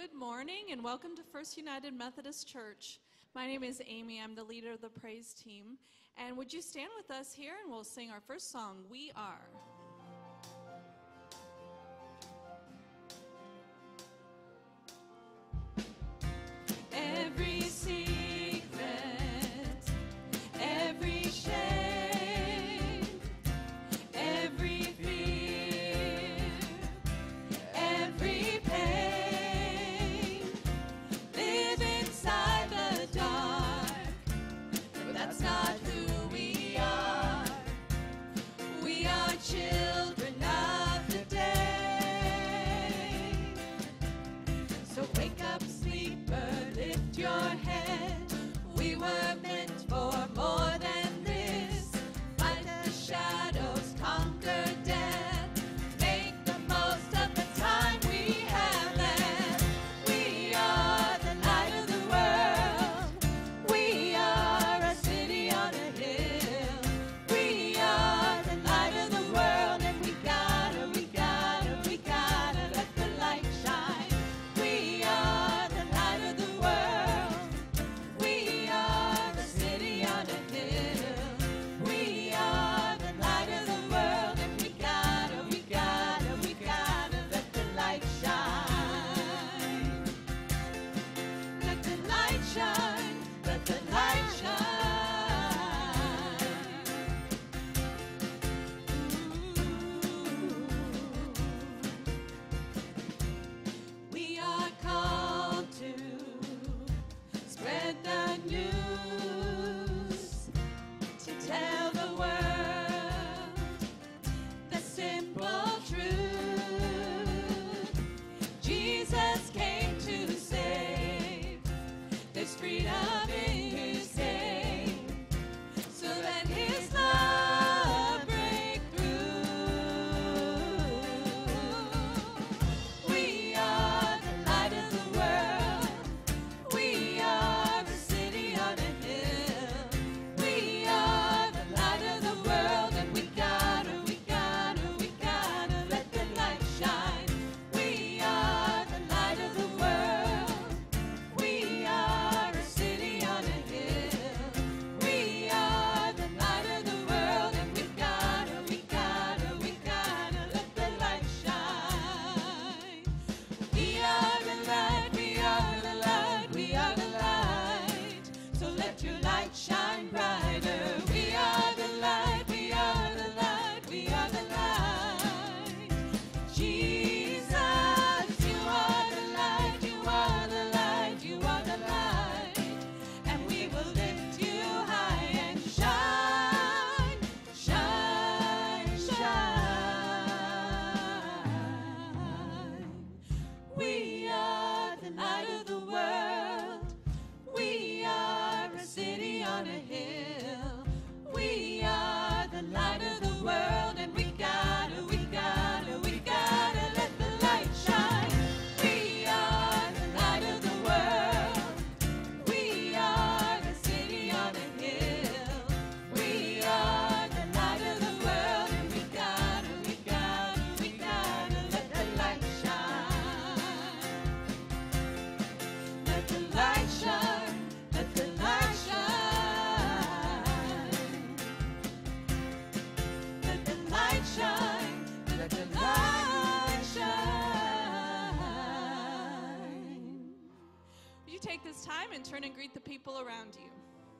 Good morning and welcome to First United Methodist Church. My name is Amy. I'm the leader of the praise team. And would you stand with us here and we'll sing our first song, We Are. Every secret, every shame, every fear, every pain, live inside the dark, but that's not who we are. We are children of the day. So wake up, sleeper, lift your head. We were meant for more than this. Fight the shadows, conquer death. Make the most of the time we have left. We are the light of the world. We are a city on a hill. We are the light of the world, and we gotta let the light shine. We are the light of the world. We are the city on a hill. We are the light of the world, and we gotta let the light shine. Let the light shine, let the light shine. We are called to spread the news, to tell the world the simple truth. Jesus came to save. There's freedom in His name. So let His love break through. We are the light of the world. We are the city on a hill. We are the light of the world, and we gotta let the light shine. We are the light of the world. We are a city on a hill. We are the light of the world, and we gotta let the light shine. We are the light, we are the light, we are the light. So let your light shine brighter. We are the light, we are the light, we are the light. Jesus, you are the light, you are the light, you are the light. And we will lift you high and shine, shine, shine. We are the light of the world. We are a city on a hill. We are the light of the world, and we gotta let the light shine. We are the light of the world. We are the city on a hill. We are the light of the world, and we gotta let the light shine. Let the light shine, let the light shine. Let the light shine, let the light shine. Will you take this time and turn and greet the people around you?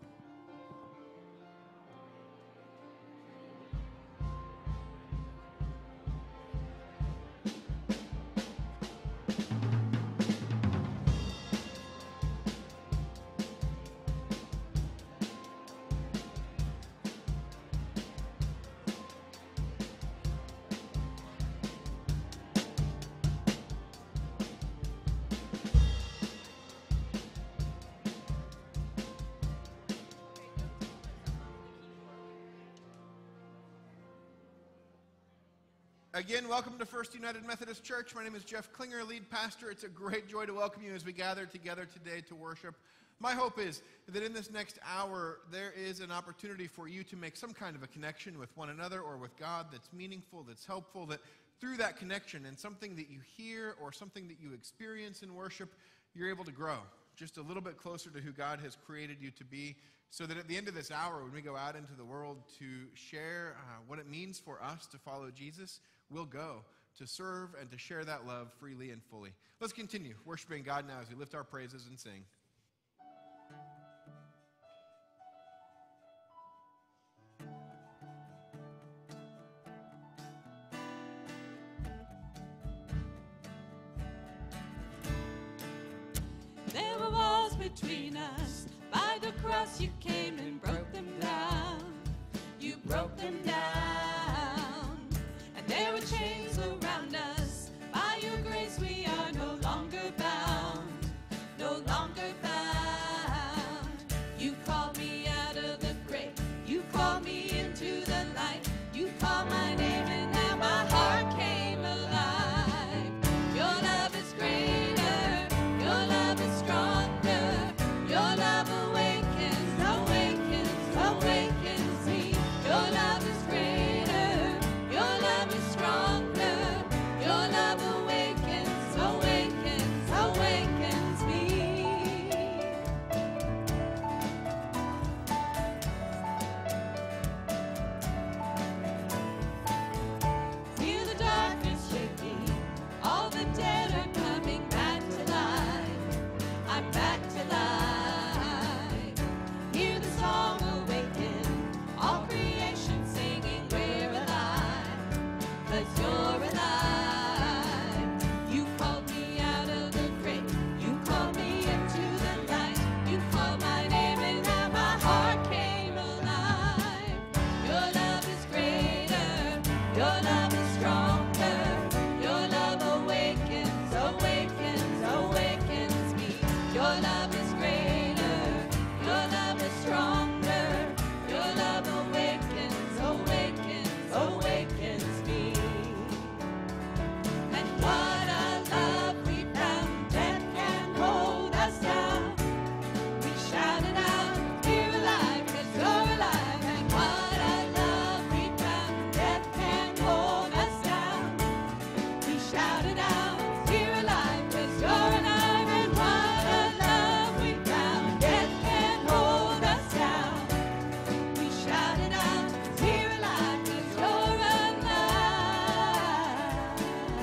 Again, welcome to First United Methodist Church. My name is Jeff Klinger, lead pastor. It's a great joy to welcome you as we gather together today to worship. My hope is that in this next hour, there is an opportunity for you to make some kind of a connection with one another or with God that's meaningful, that's helpful, that through that connection and something that you hear or something that you experience in worship, you're able to grow just a little bit closer to who God has created you to be, so that at the end of this hour, when we go out into the world to share what it means for us to follow Jesus, we'll go to serve and to share that love freely and fully. Let's continue worshiping God now as we lift our praises and sing. There were walls between us. By the cross you came and broke them down. You broke them down. And there were chains around us. By your grace we are no longer bound. No longer bound. You called me out of the grave. You called me into the light. You called my name and now my heart came alive. Your love is greater. Your love is stronger. Your love awakens, awakens, awakens me. Your love is greater. Your love is stronger. Your love awakens, awakens, awakens me. Feel the darkness shaking. All the dead are coming back to life. I'm back to life. Hear the song awaken. All creation singing, we're alive. 'Cause you're alive. You called me out of the grave. You called me into the light. You called my name and now my heart came alive. Your love is greater. Your love is stronger. Your love awakens, awakens, awakens me. Your love is greater. Your love is stronger. Your love awakens, awakens, awakens me. And what a love we found. Death can't hold us down. We shouted out, we're alive 'cause you're alive. And what a love we found. Death can't hold us down. We shouted out, we're alive 'cause you're alive. And what a love we found. Death can't hold us down. We shouted out, we're alive 'cause you're alive.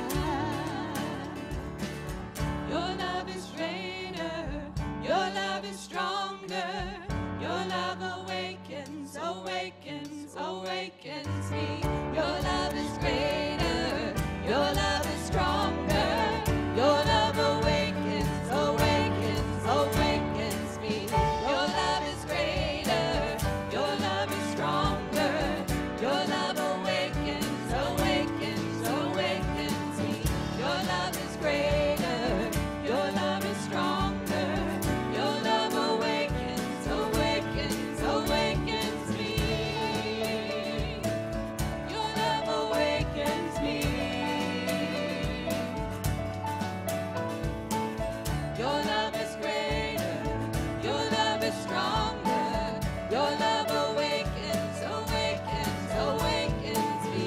Your love is greater. Your love is stronger. Your love awakens, awakens, awakens me. Your love is greater. Your love is stronger. Your love awakens, awakens, awakens me. Your love is greater. Your love is stronger. Your love awakens, awakens, awakens me. Your love is greater. Your love is stronger. Your love awakens, awakens, awakens me. Your love awakens me. Your love is greater. Your love is stronger. Your love awakens, awakens, awakens me.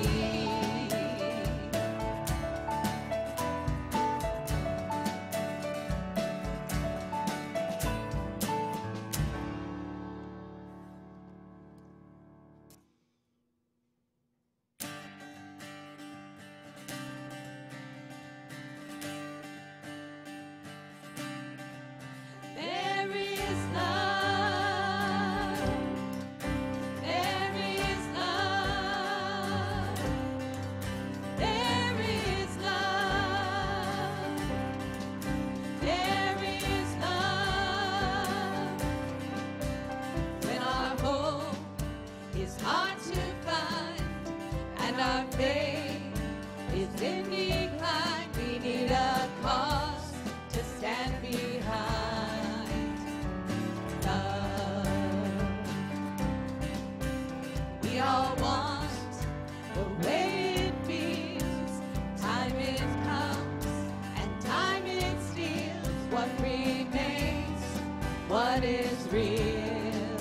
There is love. There is love. There is love. There is love. When our hope is hard to find and our faith is in decline, we need a cause to stand behind. Love. We all want the way it feels. Time it comes and time it steals. What remains? What is real?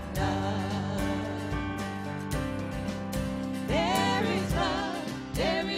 Love. There is love. There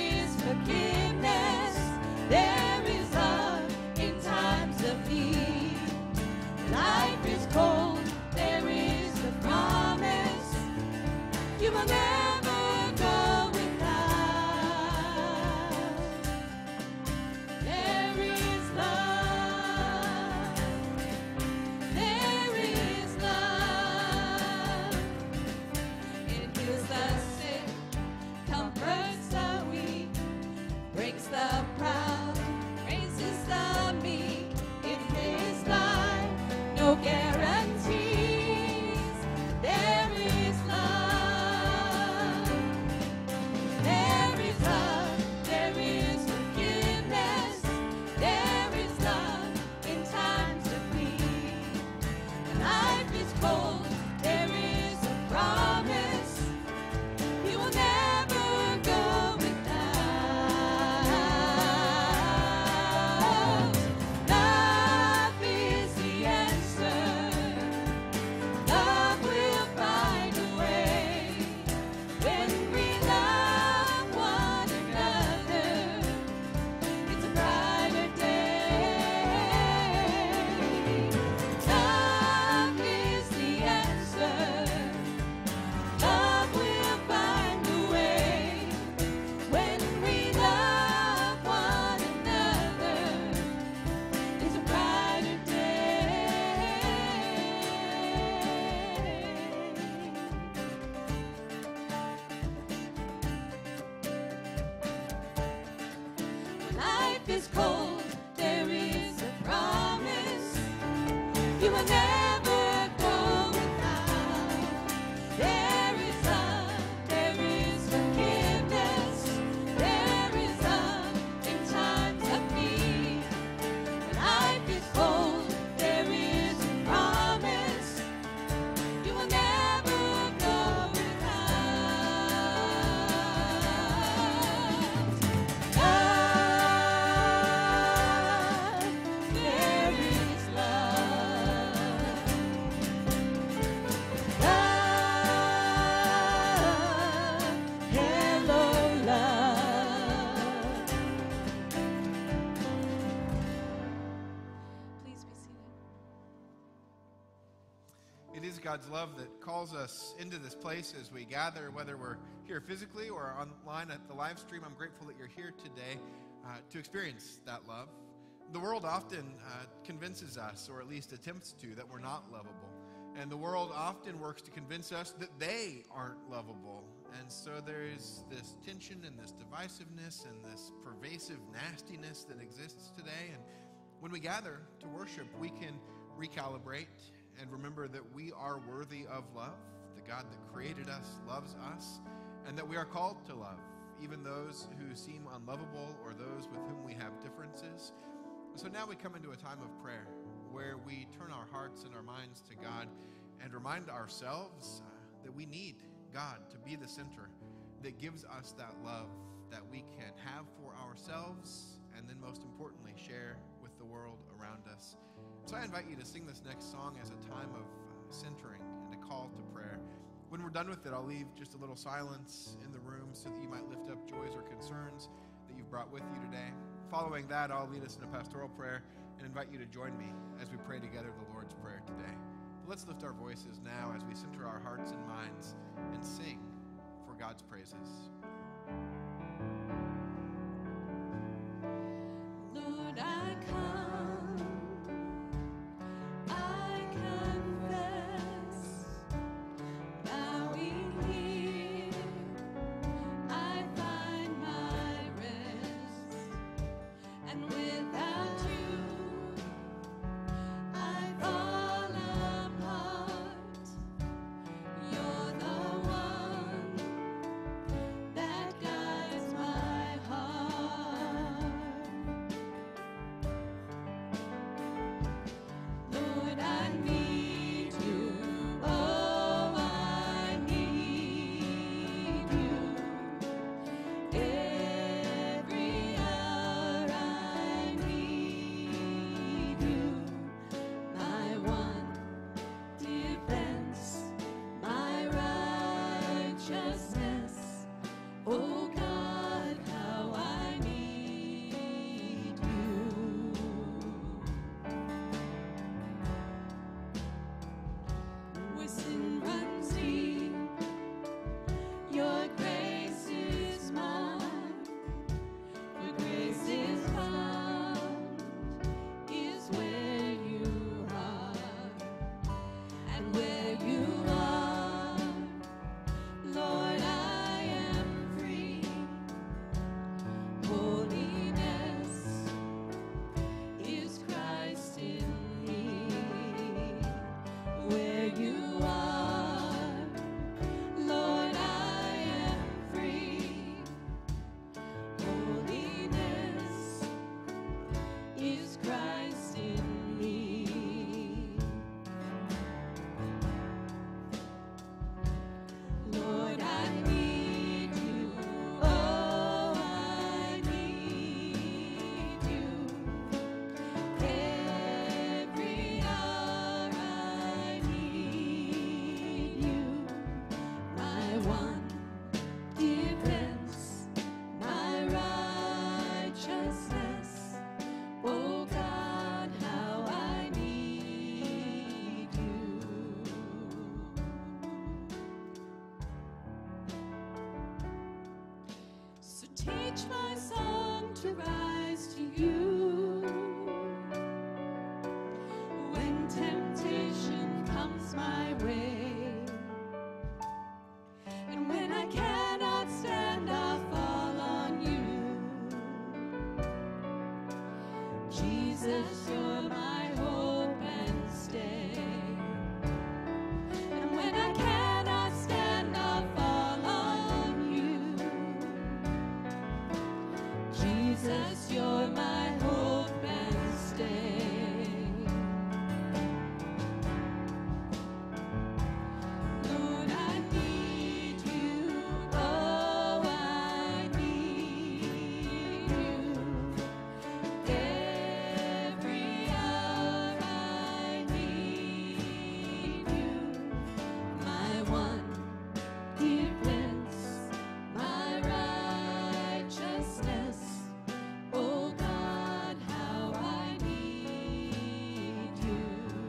When life is cold, there is a promise. You will never go without. There is love, there is forgiveness, there is love in times of need. When life is cold, there is a promise. You will never go without. God, there is love. God, hello, love. Please be seated. It is God's love that calls us into this place as we gather, whether we're here physically or online at the live stream. I'm grateful that you're here today to experience that love. The world often convinces us, or at least attempts to, that we're not lovable. And the world often works to convince us that they aren't lovable. And so there is this tension and this divisiveness and this pervasive nastiness that exists today. And when we gather to worship, we can recalibrate and remember that we are worthy of love. The God that created us loves us, and that we are called to love, even those who seem unlovable or those with whom we have differences. So now we come into a time of prayer where we turn our hearts and our minds to God and remind ourselves that we need God to be the center that gives us that love that we can have for ourselves and then most importantly share with the world around us. So I invite you to sing this next song as a time of centering and a call to prayer. When we're done with it, I'll leave just a little silence in the room so that you might lift up joys or concerns that you've brought with you today. Following that, I'll lead us in a pastoral prayer and invite you to join me as we pray together the Lord's Prayer today. But let's lift our voices now as we center our hearts and minds and sing for God's praises. Lord, I come, I confess, bowing here, I find my rest, and without you, I fall apart. You're the one that guides my heart. Lord, I need you. Oh, I need you. Every hour I need you. My one defense, my righteousness. Oh God, how I need you. Where sin runs deep, your grace is mine. Where grace is found is where you are. And where you are, Lord, I am free. Holiness is Christ in me. Where you are, Lord, I am free. Holiness is Christ in me. Lord, I need you. Oh, I need you. Every hour I need you. My one defense, my righteousness. Oh God, how I need you. So teach my song to rise to you when temptation comes my way, and when I cannot stand, I'll fall on you. Jesus, you're my hope and stay. And when I cannot stand, I'll fall on you. Jesus, you're my hope and stay. Lord, I need you. Oh, I need you. Every hour I need you. My one defense, my righteousness. Oh God, how I need you.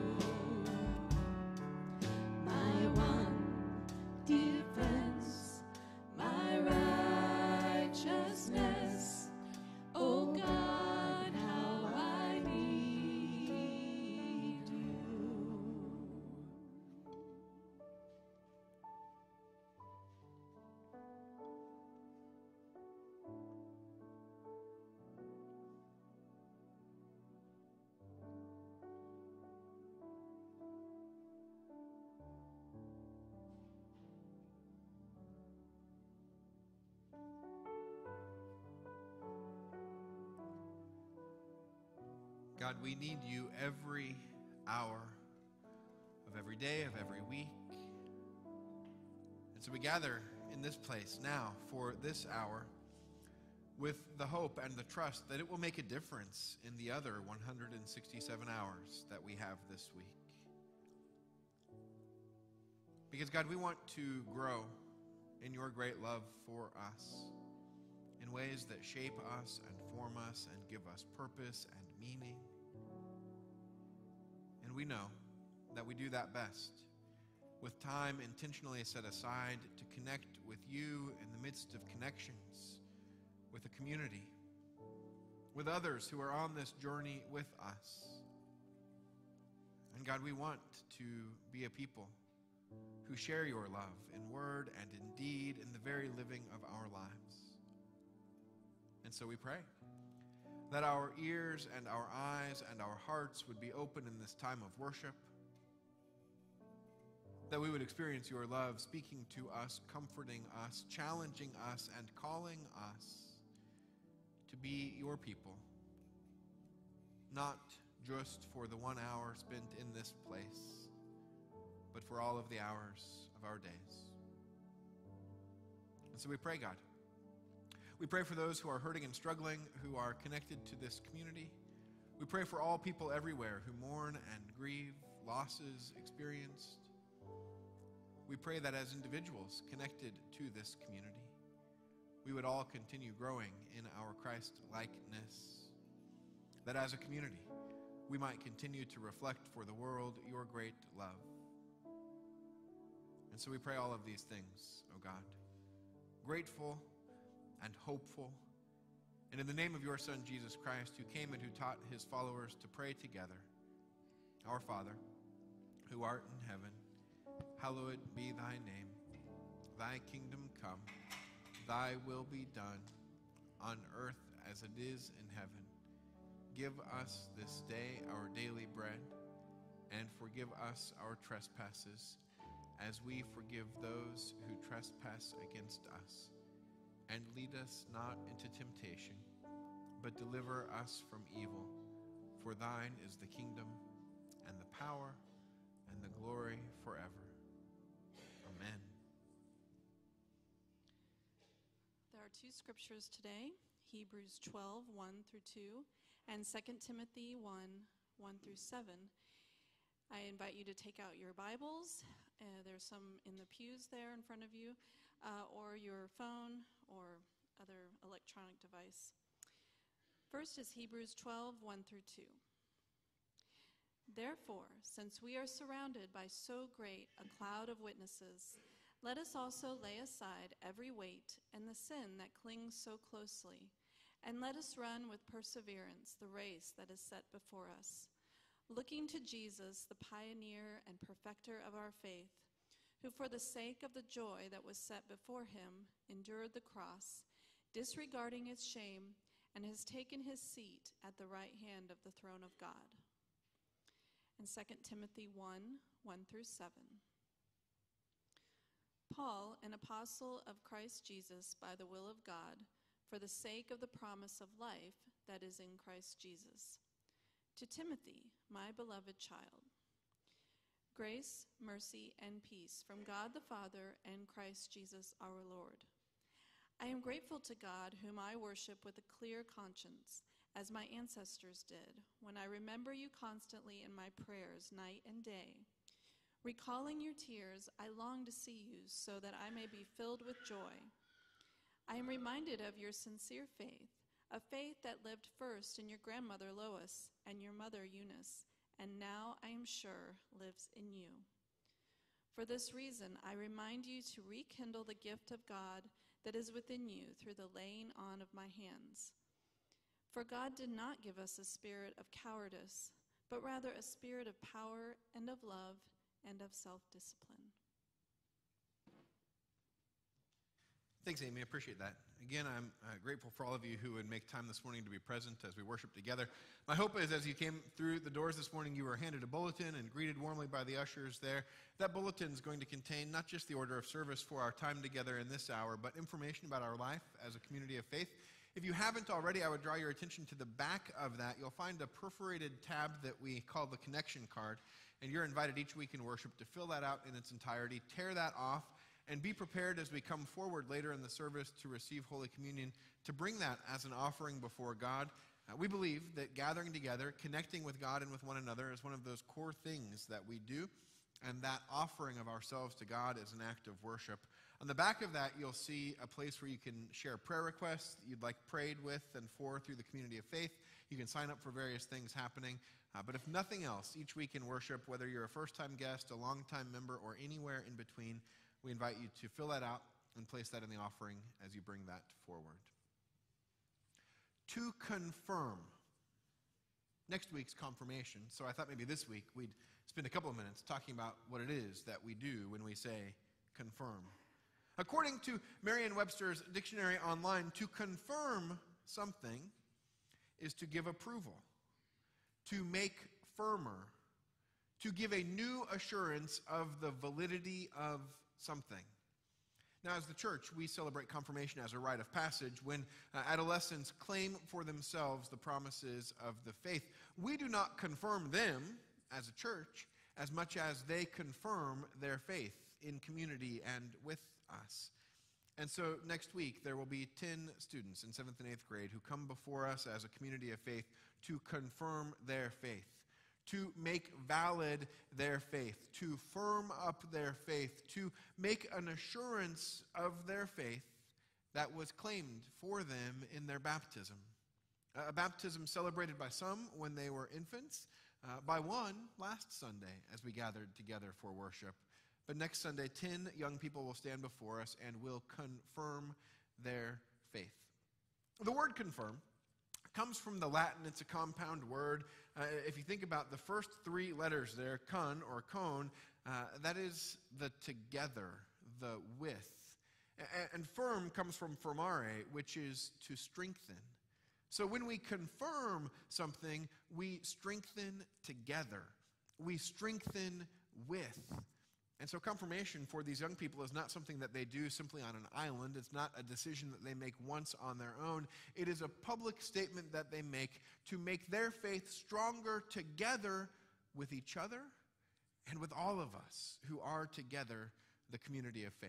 My one defense, my righteousness. Oh God, how I need you. God, we need you every hour of every day, of every week. And so we gather in this place now for this hour with the hope and the trust that it will make a difference in the other 167 hours that we have this week. Because, God, we want to grow in your great love for us in ways that shape us and form us and give us purpose and meaning. And we know that we do that best with time intentionally set aside to connect with you in the midst of connections, with a community, with others who are on this journey with us. And God, we want to be a people who share your love in word and in deed in the very living of our lives. And so we pray that our ears and our eyes and our hearts would be open in this time of worship, that we would experience your love speaking to us, comforting us, challenging us, and calling us to be your people, not just for the 1 hour spent in this place, but for all of the hours of our days. And so we pray, God. We pray for those who are hurting and struggling, who are connected to this community. We pray for all people everywhere who mourn and grieve losses experienced. We pray that as individuals connected to this community, we would all continue growing in our Christ-likeness, that as a community, we might continue to reflect for the world your great love. And so we pray all of these things, O God, grateful and hopeful, and in the name of your Son, Jesus Christ, who came and who taught his followers to pray together. Our Father, who art in heaven, hallowed be thy name. Thy kingdom come, thy will be done, on earth as it is in heaven. Give us this day our daily bread, and forgive us our trespasses, as we forgive those who trespass against us. And lead us not into temptation, but deliver us from evil. For thine is the kingdom, and the power, and the glory forever. Amen. There are two scriptures today, Hebrews 12, 1 through 2, and 2 Timothy 1, 1 through 7. I invite you to take out your Bibles. There's some in the pews there in front of you, or your phone or other electronic device. First is Hebrews 12, 1 through 2. Therefore, since we are surrounded by so great a cloud of witnesses, let us also lay aside every weight and the sin that clings so closely, and let us run with perseverance the race that is set before us, looking to Jesus, the pioneer and perfecter of our faith, who for the sake of the joy that was set before him endured the cross, disregarding its shame, and has taken his seat at the right hand of the throne of God. And 2 Timothy 1, 1 through 7. Paul, an apostle of Christ Jesus by the will of God, for the sake of the promise of life that is in Christ Jesus. To Timothy, my beloved child, grace, mercy, and peace from God the Father and Christ Jesus our Lord. I am grateful to God, whom I worship with a clear conscience, as my ancestors did, when I remember you constantly in my prayers night and day. Recalling your tears, I long to see you so that I may be filled with joy. I am reminded of your sincere faith, a faith that lived first in your grandmother Lois and your mother Eunice, and now I am sure lives in you. For this reason, I remind you to rekindle the gift of God that is within you through the laying on of my hands. For God did not give us a spirit of cowardice, but rather a spirit of power and of love and of self-discipline. Thanks, Amy. I appreciate that. Again, I'm grateful for all of you who would make time this morning to be present as we worship together. My hope is as you came through the doors this morning, you were handed a bulletin and greeted warmly by the ushers there. That bulletin is going to contain not just the order of service for our time together in this hour, but information about our life as a community of faith. If you haven't already, I would draw your attention to the back of that. You'll find a perforated tab that we call the connection card, and you're invited each week in worship to fill that out in its entirety, tear that off, and be prepared as we come forward later in the service to receive Holy Communion to bring that as an offering before God. We believe that gathering together, connecting with God and with one another is one of those core things that we do, and that offering of ourselves to God is an act of worship. On the back of that, you'll see a place where you can share prayer requests that you'd like prayed with and for through the community of faith. You can sign up for various things happening. But if nothing else, each week in worship, whether you're a first-time guest, a long-time member, or anywhere in between, we invite you to fill that out and place that in the offering as you bring that forward. To confirm. Next week's confirmation, so I thought maybe this week we'd spend a couple of minutes talking about what it is that we do when we say confirm. According to Merriam-Webster's dictionary online, to confirm something is to give approval, to make firmer, to give a new assurance of the validity of something. Now, as the church, we celebrate confirmation as a rite of passage when adolescents claim for themselves the promises of the faith. We do not confirm them as a church as much as they confirm their faith in community and with us. And so next week, there will be 10 students in 7th and 8th grade who come before us as a community of faith to confirm their faith, to make valid their faith, to firm up their faith, to make an assurance of their faith that was claimed for them in their baptism. A baptism celebrated by some when they were infants, by one last Sunday as we gathered together for worship. But next Sunday, 10 young people will stand before us and will confirm their faith. The word confirm comes from the Latin. It's a compound word. If you think about the first three letters there, con or cone, that is the together, the with. And firm comes from firmare, which is to strengthen. So when we confirm something, we strengthen together. We strengthen with. And so confirmation for these young people is not something that they do simply on an island. It's not a decision that they make once on their own. It is a public statement that they make to make their faith stronger together with each other and with all of us who are together the community of faith.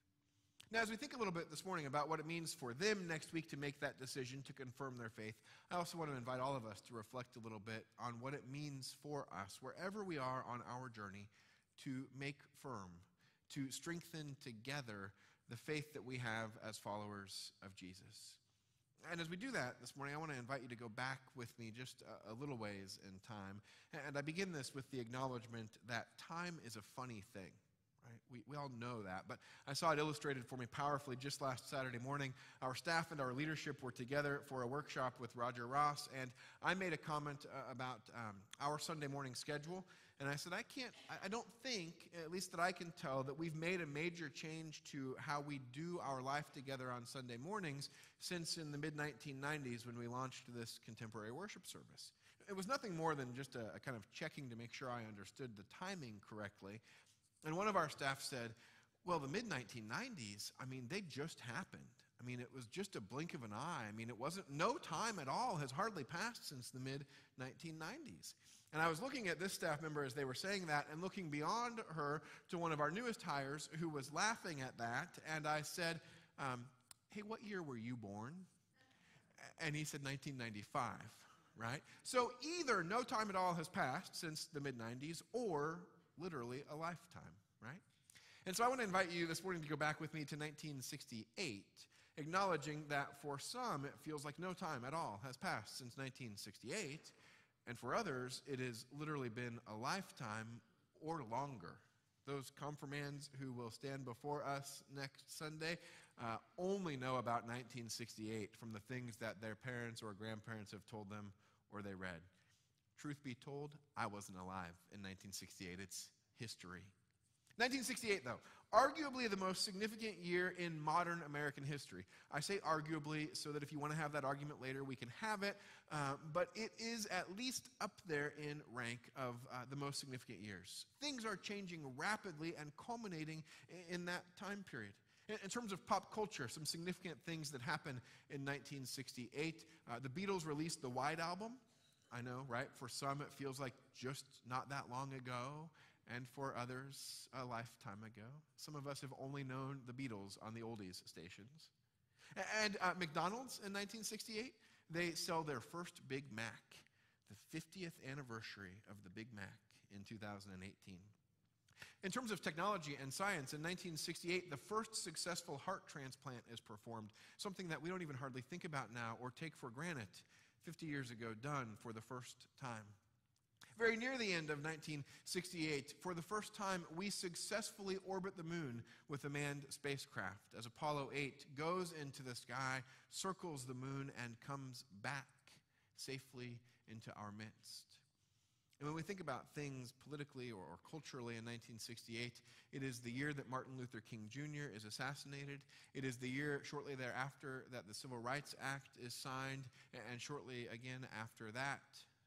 Now, as we think a little bit this morning about what it means for them next week to make that decision to confirm their faith, I also want to invite all of us to reflect a little bit on what it means for us, wherever we are on our journey, to make firm, to strengthen together the faith that we have as followers of Jesus. And as we do that this morning, I want to invite you to go back with me just a little ways in time. And I begin this with the acknowledgement that time is a funny thing, right? We all know that, but I saw it illustrated for me powerfully just last Saturday morning. Our staff and our leadership were together for a workshop with Roger Ross, and I made a comment about our Sunday morning schedule, and I said, I don't think, at least that I can tell, that we've made a major change to how we do our life together on Sunday mornings since in the mid-1990s when we launched this contemporary worship service. It was nothing more than just a kind of checking to make sure I understood the timing correctly. And one of our staff said, well, the mid-1990s, they just happened. It was just a blink of an eye. No time at all has hardly passed since the mid-1990s. And I was looking at this staff member as they were saying that and looking beyond her to one of our newest hires who was laughing at that. And I said, hey, what year were you born? And he said 1995, right? So either no time at all has passed since the mid-90s or literally a lifetime, right? And so I want to invite you this morning to go back with me to 1968, acknowledging that for some it feels like no time at all has passed since 1968. And for others, it has literally been a lifetime or longer. Those confirmands who will stand before us next Sunday only know about 1968 from the things that their parents or grandparents have told them or they read. Truth be told, I wasn't alive in 1968. It's history. 1968, though, arguably the most significant year in modern American history. I say arguably so that if you want to have that argument later, we can have it, but it is at least up there in rank of the most significant years. Things are changing rapidly and culminating in that time period. In terms of pop culture, some significant things that happened in 1968. The Beatles released the White Album. I know, right? For some, it feels like just not that long ago. And for others, a lifetime ago. Some of us have only known the Beatles on the oldies stations. And McDonald's in 1968, they sell their first Big Mac, the 50th anniversary of the Big Mac in 2018. In terms of technology and science, in 1968, the first successful heart transplant is performed, something that we don't even hardly think about now or take for granted. 50 years ago, done for the first time. Very near the end of 1968, for the first time, we successfully orbit the moon with a manned spacecraft as Apollo 8 goes into the sky, circles the moon, and comes back safely into our midst. And when we think about things politically or culturally in 1968, it is the year that Martin Luther King Jr. is assassinated. It is the year shortly thereafter that the Civil Rights Act is signed, and shortly again after that,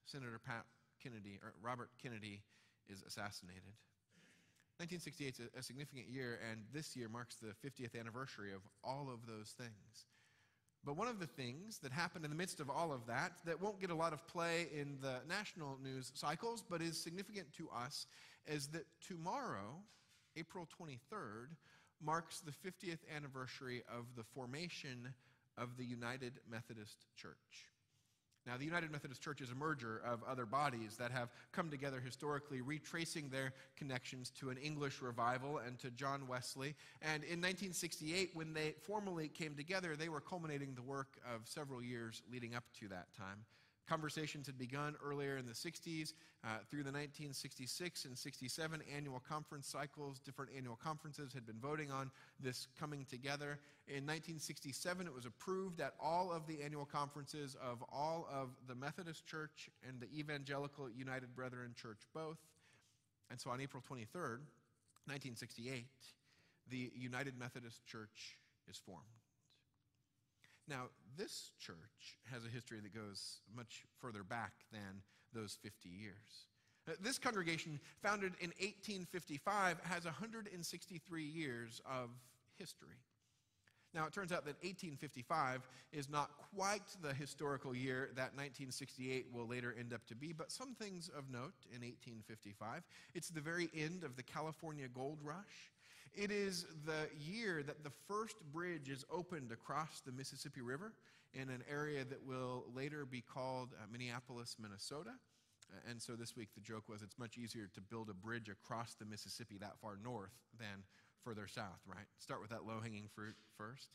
Robert Kennedy is assassinated. 1968 is a significant year, and this year marks the 50th anniversary of all of those things. But one of the things that happened in the midst of all of that won't get a lot of play in the national news cycles, but is significant to us, is that tomorrow, April 23rd, marks the 50th anniversary of the formation of the United Methodist Church. Now, the United Methodist Church is a merger of other bodies that have come together historically, retracing their connections to an English revival and to John Wesley. And in 1968, when they formally came together, they were culminating the work of several years leading up to that time. Conversations had begun earlier in the 60s through the 1966 and 67 annual conference cycles. Different annual conferences had been voting on this coming together. In 1967, it was approved at all of the annual conferences of all of the Methodist Church and the Evangelical United Brethren Church both. And so on April 23rd, 1968, the United Methodist Church is formed. Now, this church has a history that goes much further back than those 50 years. This congregation, founded in 1855, has 163 years of history. Now, it turns out that 1855 is not quite the historical year that 1968 will later end up to be, but some things of note in 1855. It's the very end of the California Gold Rush. It is the year that the first bridge is opened across the Mississippi River in an area that will later be called Minneapolis, Minnesota. And so this week the joke was it's much easier to build a bridge across the Mississippi that far north than further south, right? Start with that low-hanging fruit first.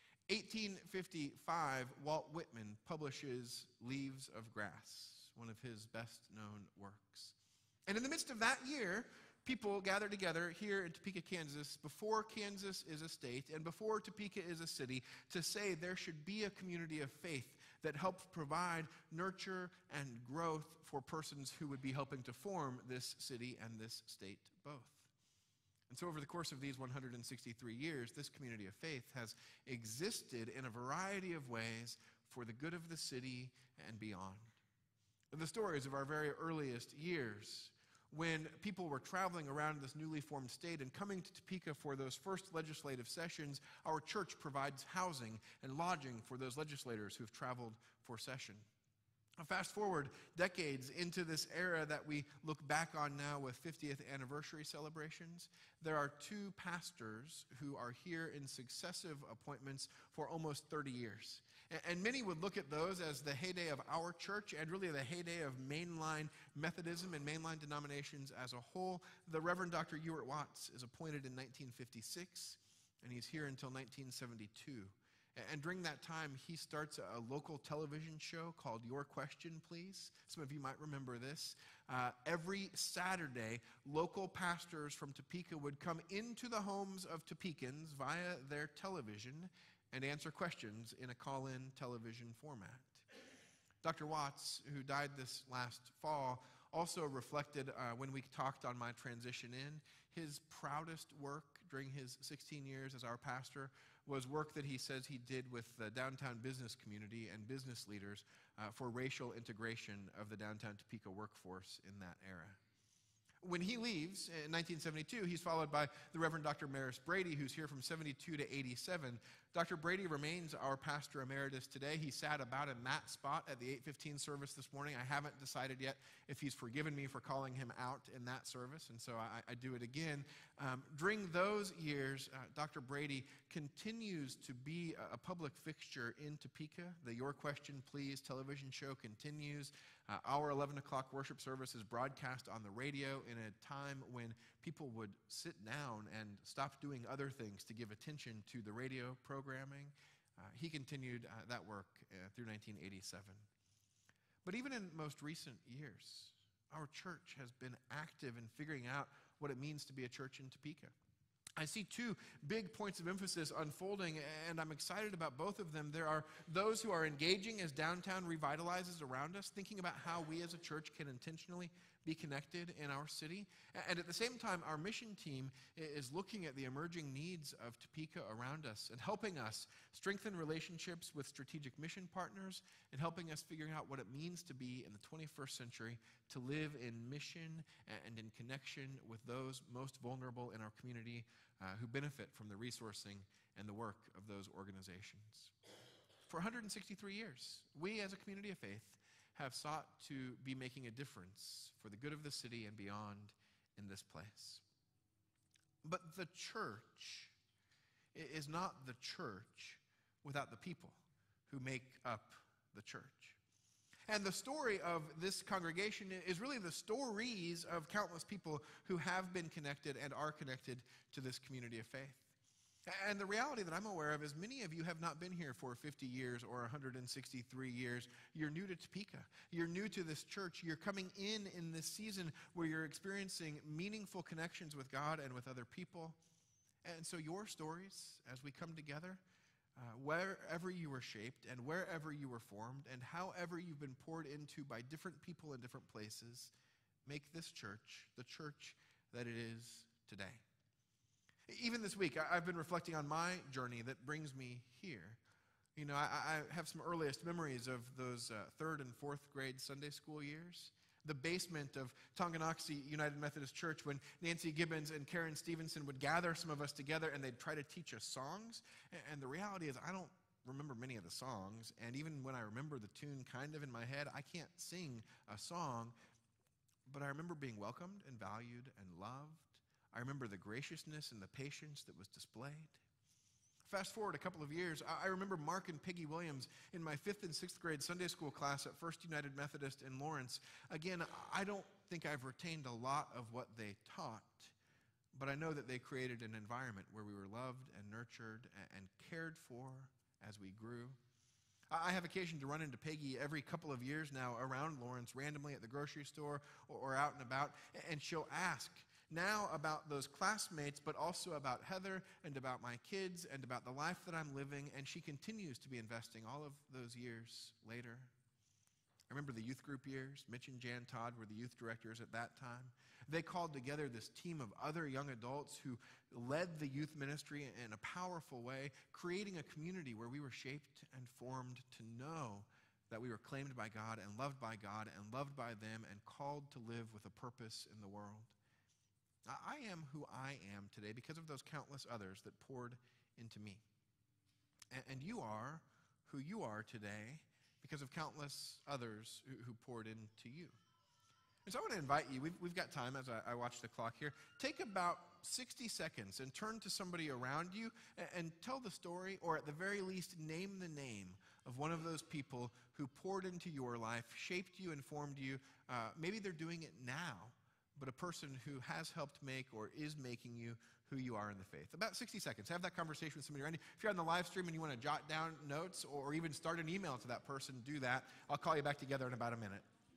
1855, Walt Whitman publishes Leaves of Grass, one of his best-known works. And in the midst of that year, people gather together here in Topeka, Kansas, before Kansas is a state and before Topeka is a city, to say there should be a community of faith that helps provide nurture and growth for persons who would be helping to form this city and this state both. And so over the course of these 163 years, this community of faith has existed in a variety of ways for the good of the city and beyond. The stories of our very earliest years, when people were traveling around this newly formed state and coming to Topeka for those first legislative sessions, our church provides housing and lodging for those legislators who've traveled for session. Fast forward decades into this era that we look back on now with 50th anniversary celebrations, there are two pastors who are here in successive appointments for almost 30 years. And many would look at those as the heyday of our church and really the heyday of mainline Methodism and mainline denominations as a whole. The Reverend Dr. Ewart Watts is appointed in 1956, and he's here until 1972. And during that time, he starts a local television show called Your Question, Please. Some of you might remember this. Every Saturday, local pastors from Topeka would come into the homes of Topekans via their television and answer questions in a call-in television format. Dr. Watts, who died this last fall, also reflected when we talked on my transition in, his proudest work during his 16 years as our pastor was work that he says he did with the downtown business community and business leaders for racial integration of the downtown Topeka workforce in that era. When he leaves in 1972, he's followed by the Reverend Dr. Maris Brady, who's here from 72 to 87. Dr. Brady remains our pastor emeritus today. He sat about in that spot at the 8:15 service this morning. I haven't decided yet if he's forgiven me for calling him out in that service, and so I do it again. During those years, Dr. Brady continues to be a public fixture in Topeka. The Your Question, Please television show continues. Our 11 o'clock worship service is broadcast on the radio in a time when people would sit down and stop doing other things to give attention to the radio programming. He continued that work through 1987. But even in most recent years, our church has been active in figuring out what it means to be a church in Topeka. I see two big points of emphasis unfolding, and I'm excited about both of them. There are those who are engaging as downtown revitalizes around us, thinking about how we as a church can intentionally be connected in our city. And at the same time, our mission team is looking at the emerging needs of Topeka around us and helping us strengthen relationships with strategic mission partners and helping us figuring out what it means to be in the 21st century, to live in mission and in connection with those most vulnerable in our community who benefit from the resourcing and the work of those organizations. For 163 years, we as a community of faith have sought to be making a difference for the good of the city and beyond in this place. But the church is not the church without the people who make up the church. And the story of this congregation is really the stories of countless people who have been connected and are connected to this community of faith. And the reality that I'm aware of is many of you have not been here for 50 years or 163 years. You're new to Topeka. You're new to this church. You're coming in this season where you're experiencing meaningful connections with God and with other people. And so your stories, as we come together, wherever you were shaped and wherever you were formed and however you've been poured into by different people in different places, make this church the church that it is today. Even this week, I've been reflecting on my journey that brings me here. You know, I have some earliest memories of those third and fourth grade Sunday school years. The basement of Tonganoxie United Methodist Church when Nancy Gibbons and Karen Stevenson would gather some of us together and they'd try to teach us songs. And the reality is I don't remember many of the songs. And even when I remember the tune kind of in my head, I can't sing a song. But I remember being welcomed and valued and loved. I remember the graciousness and the patience that was displayed. Fast forward a couple of years, I remember Mark and Peggy Williams in my 5th and 6th grade Sunday school class at First United Methodist in Lawrence. Again, I don't think I've retained a lot of what they taught, but I know that they created an environment where we were loved and nurtured and cared for as we grew. I have occasion to run into Peggy every couple of years now around Lawrence, randomly at the grocery store or out and about, and she'll ask, now about those classmates, but also about Heather and about my kids and about the life that I'm living, and she continues to be investing all of those years later. I remember the youth group years. Mitch and Jan Todd were the youth directors at that time. They called together this team of other young adults who led the youth ministry in a powerful way, creating a community where we were shaped and formed to know that we were claimed by God and loved by them and called to live with a purpose in the world. I am who I am today because of those countless others that poured into me. And you are who you are today because of countless others who poured into you. And so I want to invite you, we've got time as I watch the clock here. Take about 60 seconds and turn to somebody around you and tell the story, or at the very least, name the name of one of those people who poured into your life, shaped you, and formed you. Maybe they're doing it now, but a person who has helped make or is making you who you are in the faith. About 60 seconds. Have that conversation with somebody around you. If you're on the live stream and you want to jot down notes or even start an email to that person, do that. I'll call you back together in about a minute.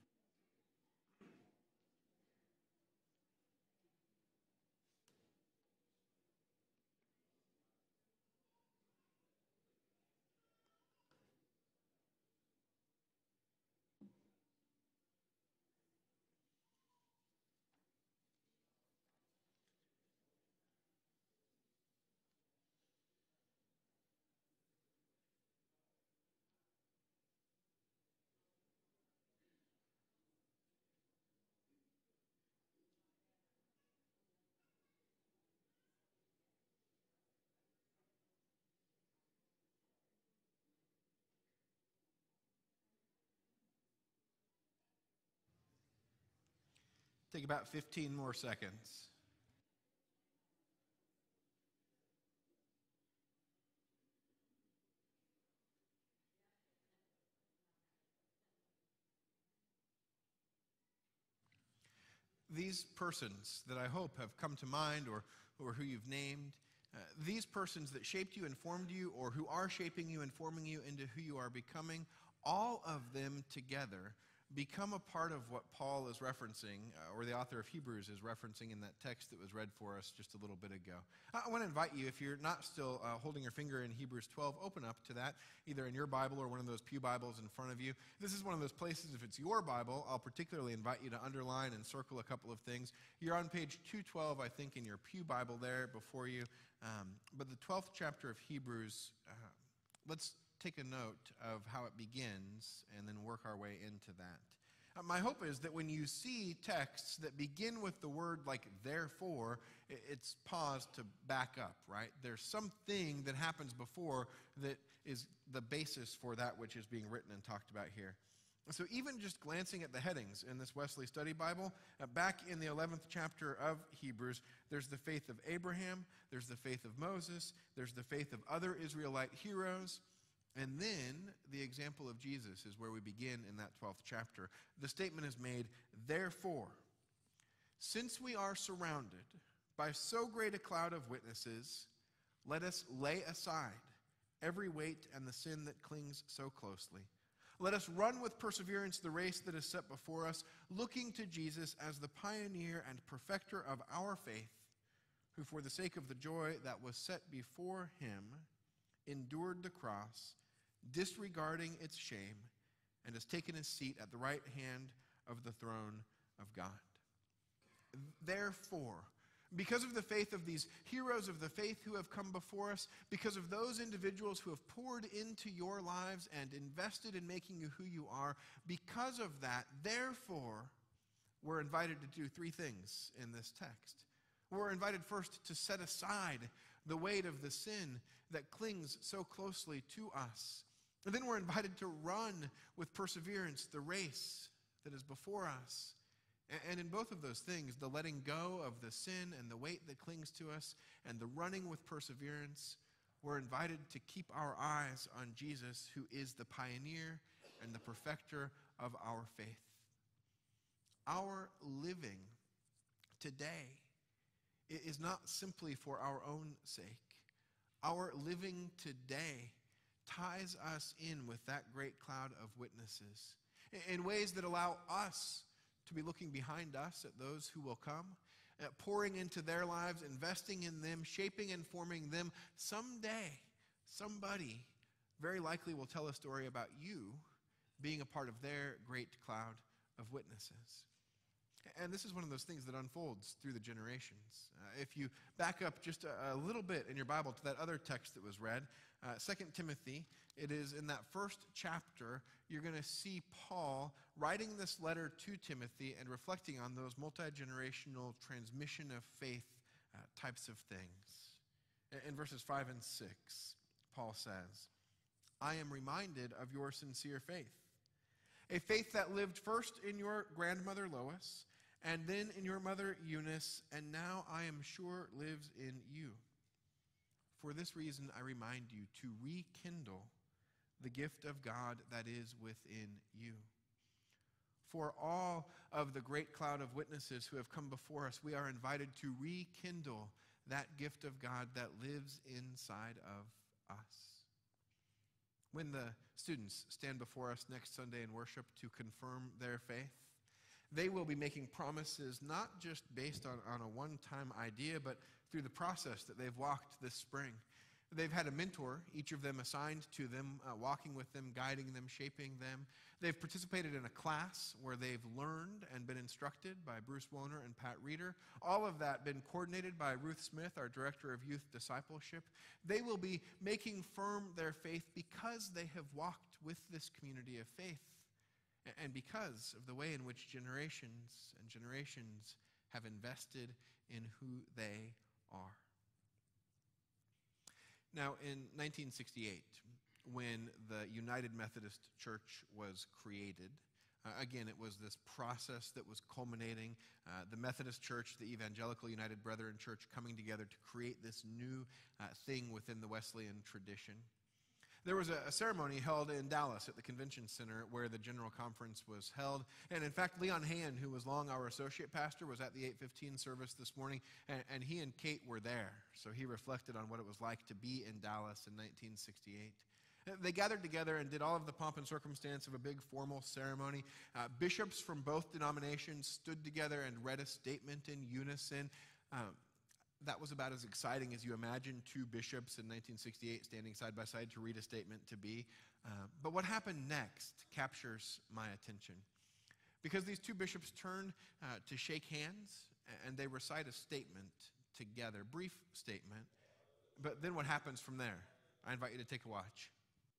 Take about 15 more seconds. These persons that I hope have come to mind or who you've named, these persons that shaped you and formed you or who are shaping you and forming you into who you are becoming, all of them together become a part of what Paul is referencing, or the author of Hebrews is referencing in that text that was read for us just a little bit ago. I want to invite you, if you're not still holding your finger in Hebrews 12, open up to that, either in your Bible or one of those pew Bibles in front of you. This is one of those places, if it's your Bible, I'll particularly invite you to underline and circle a couple of things. You're on page 212, I think, in your pew Bible there before you. But the 12th chapter of Hebrews, let's take a note of how it begins and then work our way into that. My hope is that when you see texts that begin with the word like therefore, it's paused to back up, right? There's something that happens before that is the basis for that which is being written and talked about here. So even just glancing at the headings in this Wesley Study Bible, back in the 11th chapter of Hebrews, there's the faith of Abraham, there's the faith of Moses, there's the faith of other Israelite heroes, and then the example of Jesus is where we begin in that 12th chapter. The statement is made, therefore, since we are surrounded by so great a cloud of witnesses, let us lay aside every weight and the sin that clings so closely. Let us run with perseverance the race that is set before us, looking to Jesus as the pioneer and perfecter of our faith, who for the sake of the joy that was set before him endured the cross, disregarding its shame, and has taken his seat at the right hand of the throne of God. Therefore, because of the faith of these heroes of the faith who have come before us, because of those individuals who have poured into your lives and invested in making you who you are, because of that, therefore, we're invited to do three things in this text. We're invited first to set aside the weight of the sin that clings so closely to us. And then we're invited to run with perseverance the race that is before us. And in both of those things, the letting go of the sin and the weight that clings to us and the running with perseverance, we're invited to keep our eyes on Jesus, who is the pioneer and the perfecter of our faith. Our living today is not simply for our own sake. Our living today ties us in with that great cloud of witnesses in ways that allow us to be looking behind us at those who will come, pouring into their lives, investing in them, shaping and forming them. Someday, somebody very likely will tell a story about you being a part of their great cloud of witnesses. And this is one of those things that unfolds through the generations. If you back up just a little bit in your Bible to that other text that was read, 2 Timothy, it is in that first chapter, you're going to see Paul writing this letter to Timothy and reflecting on those multi-generational transmission of faith types of things. In verses 5 and 6, Paul says, I am reminded of your sincere faith, a faith that lived first in your grandmother Lois, and then in your mother Eunice, and now I am sure lives in you. For this reason, I remind you to rekindle the gift of God that is within you. For all of the great cloud of witnesses who have come before us, we are invited to rekindle that gift of God that lives inside of us. When the students stand before us next Sunday in worship to confirm their faith, they will be making promises not just based on a one-time idea, but through the process that they've walked this spring. They've had a mentor, each of them assigned to them, walking with them, guiding them, shaping them. They've participated in a class where they've learned and been instructed by Bruce Wohner and Pat Reeder. All of that been coordinated by Ruth Smith, our Director of Youth Discipleship. They will be making firm their faith because they have walked with this community of faith and because of the way in which generations and generations have invested in who they are. Now, in 1968, when the United Methodist Church was created, again, it was this process that was culminating, the Methodist Church, the Evangelical United Brethren Church coming together to create this new thing within the Wesleyan tradition. There was a ceremony held in Dallas at the Convention Center where the General Conference was held. And in fact, Leon Hand, who was long our associate pastor, was at the 8:15 service this morning, and he and Kate were there. So he reflected on what it was like to be in Dallas in 1968. They gathered together and did all of the pomp and circumstance of a big formal ceremony. Bishops from both denominations stood together and read a statement in unison. That was about as exciting as you imagine two bishops in 1968 standing side by side to read a statement to be. But what happened next captures my attention. Because these two bishops turn to shake hands and they recite a statement together, brief statement. But then what happens from there? I invite you to take a watch.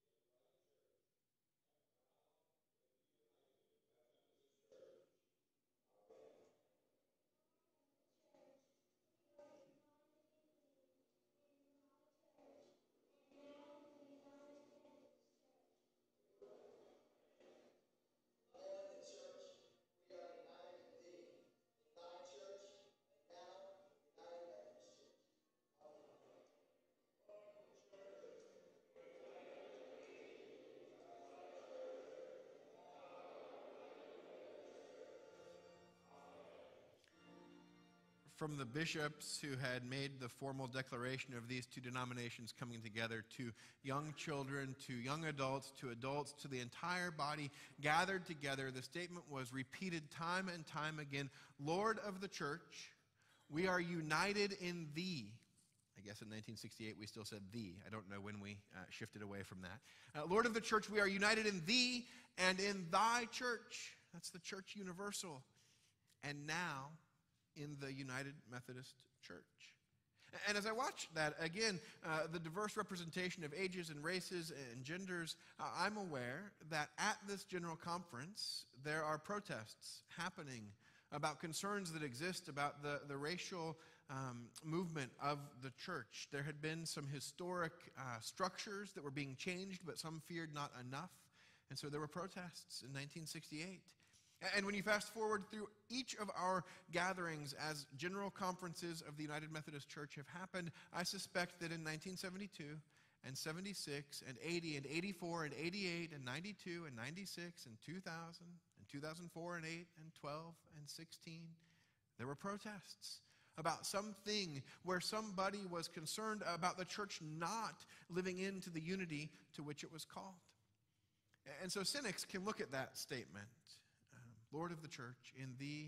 From the bishops who had made the formal declaration of these two denominations coming together, to young children, to young adults, to the entire body gathered together, the statement was repeated time and time again. Lord of the church, we are united in thee. I guess in 1968 we still said thee. I don't know when we shifted away from that. Lord of the church, we are united in thee and in thy church. That's the church universal. And now, in the United Methodist Church. And as I watch that, again, the diverse representation of ages and races and genders, I'm aware that at this General Conference, there are protests happening about concerns that exist about the racial movement of the church. There had been some historic structures that were being changed, but some feared not enough. And so there were protests in 1968. And when you fast forward through each of our gatherings as general conferences of the United Methodist Church have happened, I suspect that in 1972 and 76 and 80 and 84 and 88 and 92 and 96 and 2000 and 2004 and 8 and 12 and 16, there were protests about something where somebody was concerned about the church not living into the unity to which it was called. And so cynics can look at that statement, Lord of the church, in thee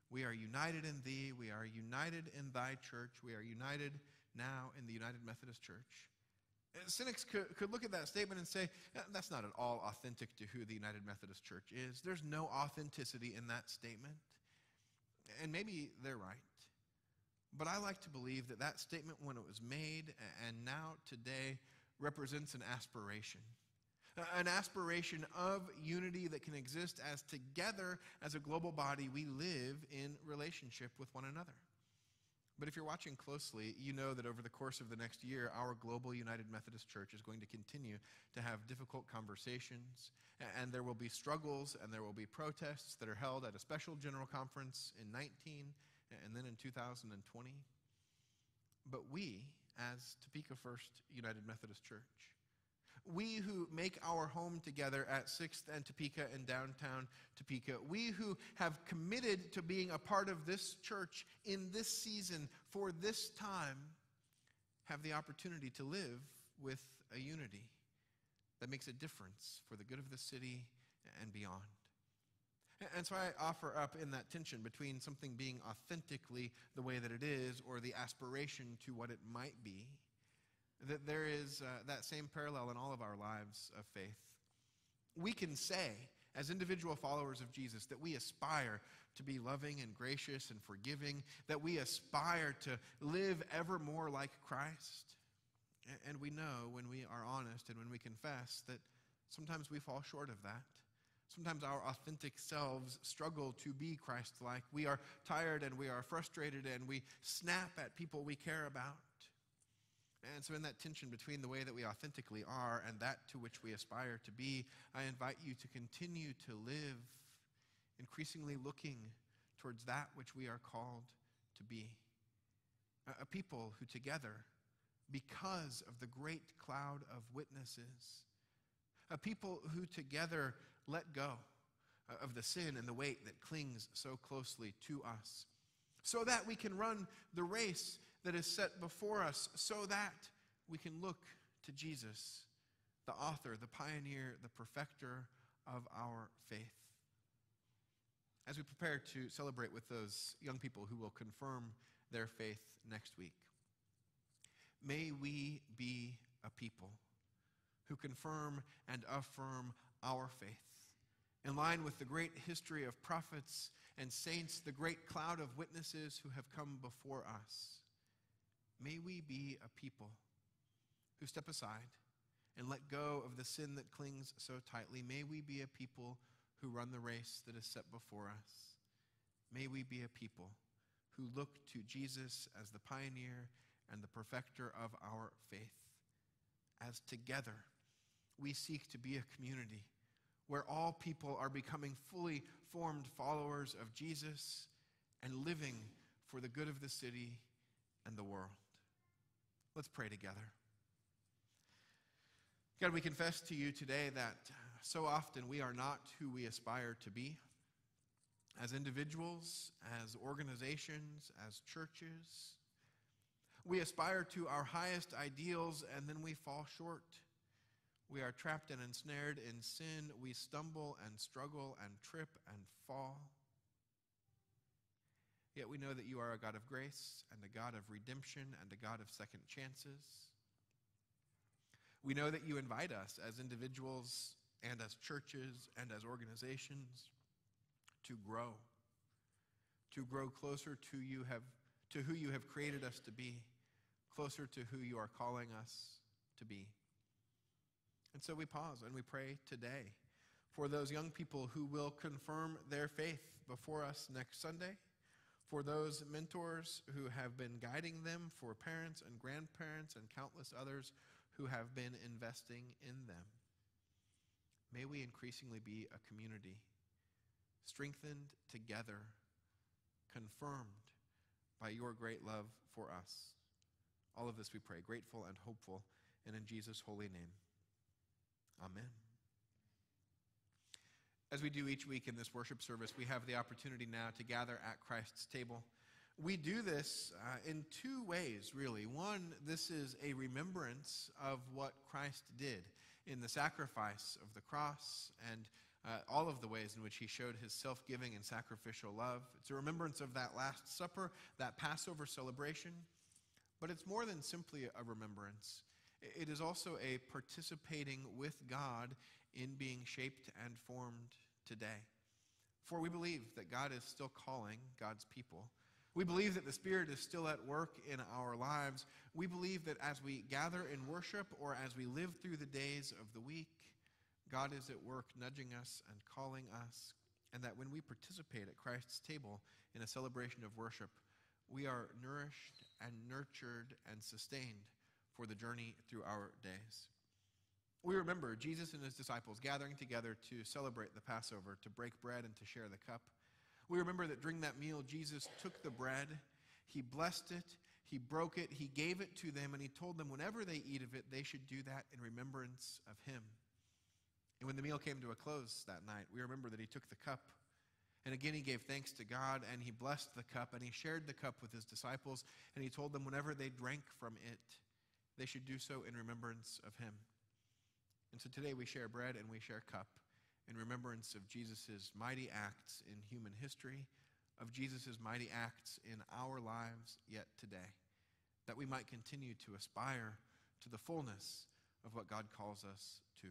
We are united in thee. We are united in thy church. We are united now in the United Methodist Church. Cynics could look at that statement and say, that's not at all authentic to who the United Methodist Church is. There's no authenticity in that statement. And maybe they're right. But I like to believe that that statement, when it was made and now today, represents an aspiration. An aspiration of unity that can exist as together as a global body we live in relationship with one another. But if you're watching closely, you know that over the course of the next year, our global United Methodist Church is going to continue to have difficult conversations, and there will be struggles and there will be protests that are held at a special general conference in 19 and then in 2020. But we, as Topeka First United Methodist Church, we who make our home together at 6th and Topeka in downtown Topeka, we who have committed to being a part of this church in this season for this time, have the opportunity to live with a unity that makes a difference for the good of the city and beyond. And so I offer up in that tension between something being authentically the way that it is or the aspiration to what it might be, that there is that same parallel in all of our lives of faith. We can say, as individual followers of Jesus, that we aspire to be loving and gracious and forgiving, that we aspire to live ever more like Christ. And we know when we are honest and when we confess that sometimes we fall short of that. Sometimes our authentic selves struggle to be Christ-like. We are tired and we are frustrated and we snap at people we care about. And so in that tension between the way that we authentically are and that to which we aspire to be, I invite you to continue to live increasingly looking towards that which we are called to be. A people who together, because of the great cloud of witnesses, a people who together let go of the sin and the weight that clings so closely to us, so that we can run the race that is set before us, so that we can look to Jesus, the author, the pioneer, the perfecter of our faith. As we prepare to celebrate with those young people who will confirm their faith next week, may we be a people who confirm and affirm our faith in line with the great history of prophets and saints, the great cloud of witnesses who have come before us. May we be a people who step aside and let go of the sin that clings so tightly. May we be a people who run the race that is set before us. May we be a people who look to Jesus as the pioneer and the perfecter of our faith. As together we seek to be a community where all people are becoming fully formed followers of Jesus and living for the good of the city and the world. Let's pray together. God, we confess to you today that so often we are not who we aspire to be as individuals, as organizations, as churches. We aspire to our highest ideals and then we fall short. We are trapped and ensnared in sin. We stumble and struggle and trip and fall. Yet we know that you are a God of grace and a God of redemption and a God of second chances. We know that you invite us as individuals and as churches and as organizations to grow closer to who you have created us to be, closer to who you are calling us to be. And so we pause and we pray today for those young people who will confirm their faith before us next Sunday, for those mentors who have been guiding them, for parents and grandparents and countless others who have been investing in them. May we increasingly be a community, strengthened together, confirmed by your great love for us. All of this we pray, grateful and hopeful, and in Jesus' holy name. Amen. As we do each week in this worship service, we have the opportunity now to gather at Christ's table. We do this in two ways, really. One, this is a remembrance of what Christ did in the sacrifice of the cross and all of the ways in which he showed his self-giving and sacrificial love. It's a remembrance of that Last Supper, that Passover celebration. But it's more than simply a remembrance. It is also a participating with God in being shaped and formed today. For we believe that God is still calling God's people. We believe that the Spirit is still at work in our lives. We believe that as we gather in worship or as we live through the days of the week, God is at work nudging us and calling us, and that when we participate at Christ's table in a celebration of worship, we are nourished and nurtured and sustained for the journey through our days. We remember Jesus and his disciples gathering together to celebrate the Passover, to break bread and to share the cup. We remember that during that meal, Jesus took the bread, he blessed it, he broke it, he gave it to them, and he told them whenever they eat of it, they should do that in remembrance of him. And when the meal came to a close that night, we remember that he took the cup, and again he gave thanks to God, and he blessed the cup, and he shared the cup with his disciples, and he told them whenever they drank from it, they should do so in remembrance of him. And so today we share bread and we share cup in remembrance of Jesus' mighty acts in human history, of Jesus' mighty acts in our lives yet today, that we might continue to aspire to the fullness of what God calls us to.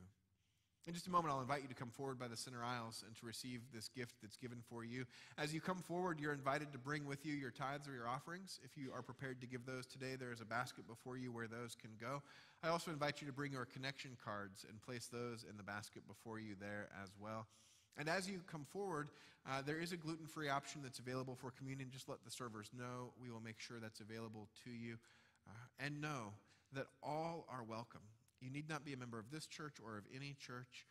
In just a moment, I'll invite you to come forward by the center aisles and to receive this gift that's given for you. As you come forward, you're invited to bring with you your tithes or your offerings. If you are prepared to give those today, there is a basket before you where those can go. I also invite you to bring your connection cards and place those in the basket before you there as well. And as you come forward, there is a gluten-free option that's available for communion. Just let the servers know. We will make sure that's available to you. And know that all are welcome. You need not be a member of this church or of any church.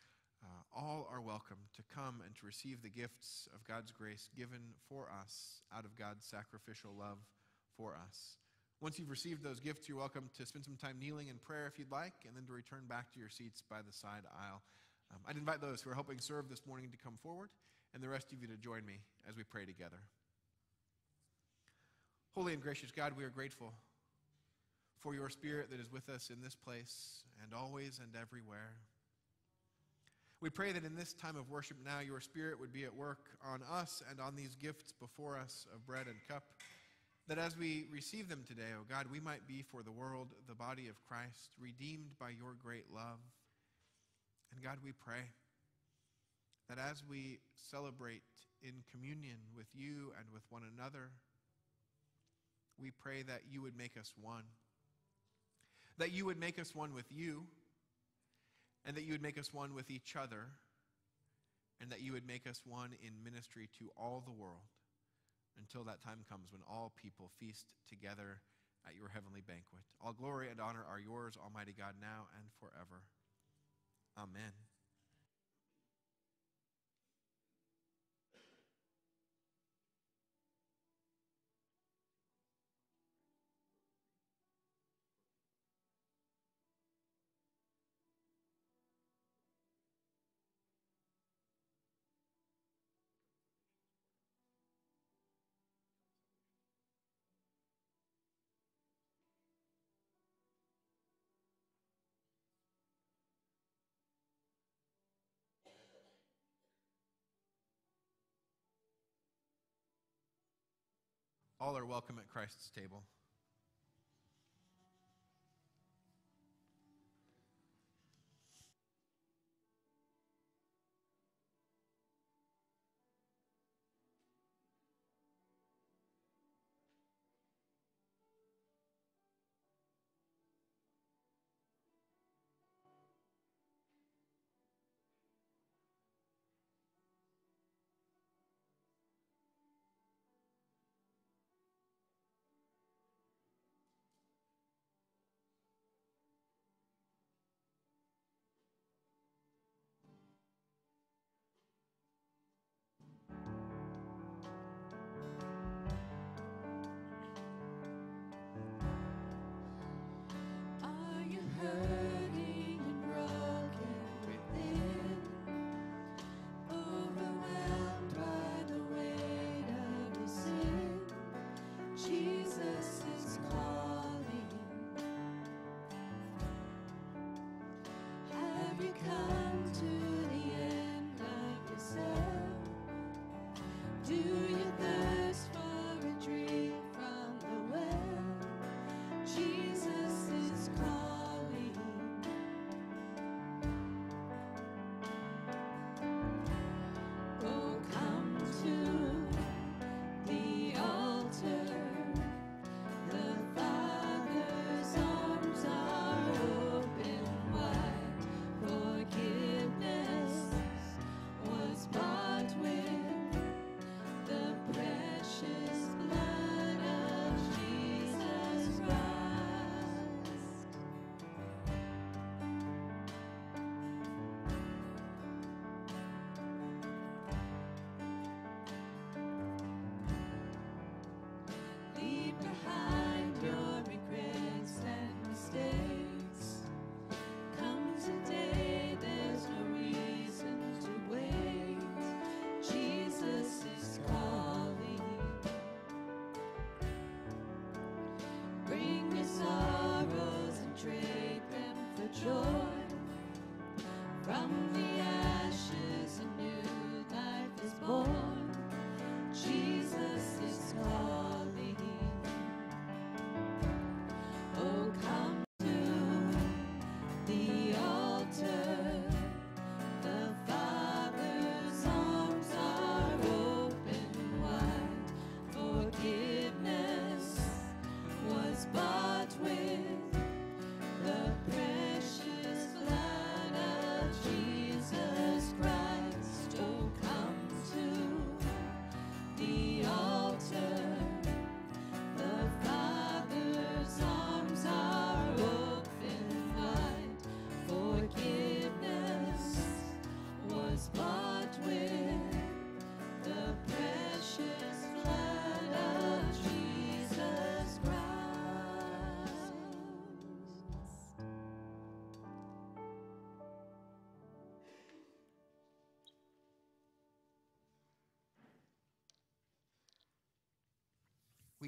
All are welcome to come and to receive the gifts of God's grace given for us out of God's sacrificial love for us. Once you've received those gifts, you're welcome to spend some time kneeling in prayer if you'd like, and then to return back to your seats by the side aisle. I'd invite those who are helping serve this morning to come forward, and the rest of you to join me as we pray together. Holy and gracious God, we are grateful for your Spirit that is with us in this place and always and everywhere. We pray that in this time of worship now, your Spirit would be at work on us and on these gifts before us of bread and cup, that as we receive them today, O God, we might be for the world the body of Christ, redeemed by your great love. And God, we pray that as we celebrate in communion with you and with one another, we pray that you would make us one. That you would make us one with you, and that you would make us one with each other, and that you would make us one in ministry to all the world until that time comes when all people feast together at your heavenly banquet. All glory and honor are yours, Almighty God, now and forever. Amen. All are welcome at Christ's table.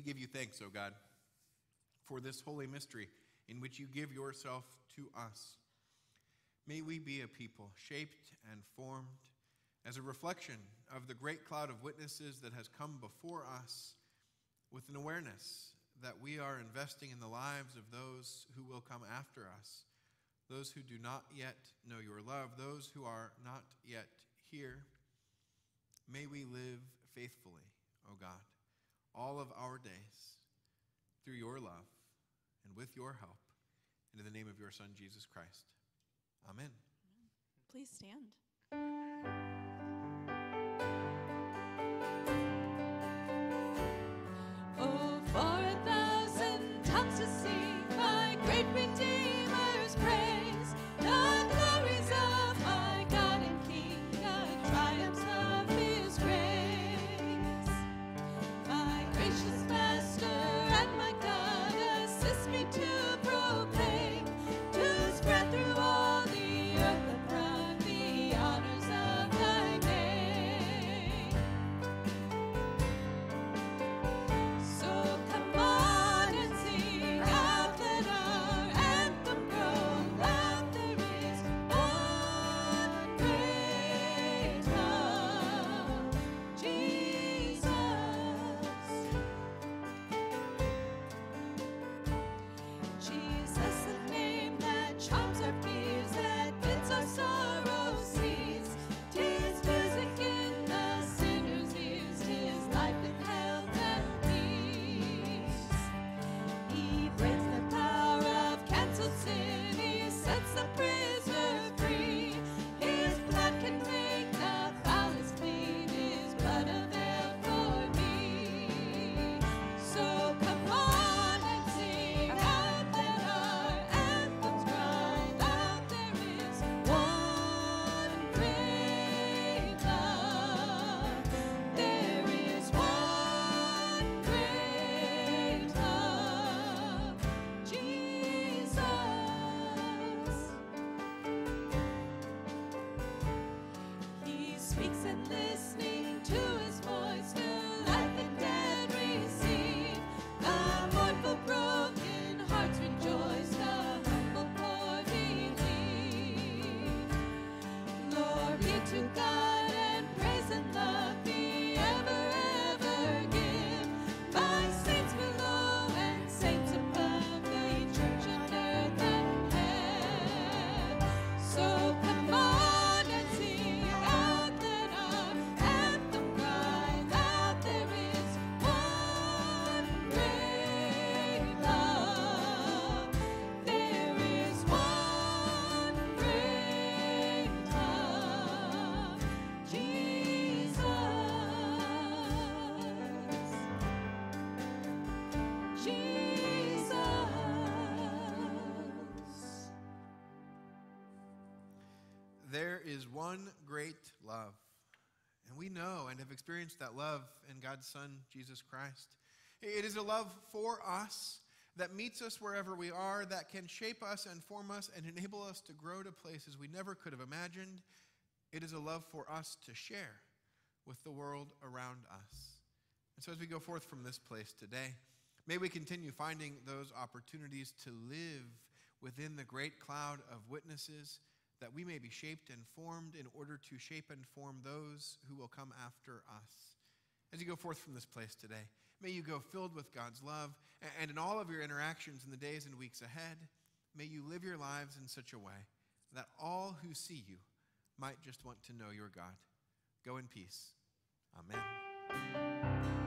We give you thanks, O God, for this holy mystery in which you give yourself to us. May we be a people shaped and formed as a reflection of the great cloud of witnesses that has come before us, with an awareness that we are investing in the lives of those who will come after us, those who do not yet know your love, those who are not yet here. May we live faithfully, O God, all of our days through your love and with your help, and in the name of your Son, Jesus Christ. Amen. Please stand. Oh, for 1,000 tongues to sing my great Redeemer's praise, the glories of my God and King, the triumphs of his grace. My gracious Master and my God, assist me to proclaim, to spread through all the earth abroad the honors of thy name. So come on and sing out, let our anthem grow loud. There is one great love, Jesus. Jesus, the name that charms our fears, that bids our sorrow cease. 'Tis music in the sinner's ears, 'tis life in health and peace. He breaks the power of cancelled sin, he sets the prisoner free. His blood can make the foulest clean, his blood availed for me. So come on and sing out, let our anthems cry loud. There is one great love. There is one great love, Jesus. He speaks and listening to his voice, new life and dead receive. The mournful broken hearts rejoice, the humble poor believe. Glory to God and praise and love be ever, ever give. By saints below and saints above, the church on earth and heaven. So come on and sing out, let our anthem cry loud. There is one great love. There is one great love, Jesus. Jesus. There is one great love, and we know and have experienced that love in God's Son, Jesus Christ. It is a love for us that meets us wherever we are, that can shape us and form us and enable us to grow to places we never could have imagined. It is a love for us to share with the world around us. And so as we go forth from this place today, may we continue finding those opportunities to live within the great cloud of witnesses, that we may be shaped and formed in order to shape and form those who will come after us. As you go forth from this place today, may you go filled with God's love, and in all of your interactions in the days and weeks ahead, may you live your lives in such a way that all who see you might just want to know your God. Go in peace. Amen.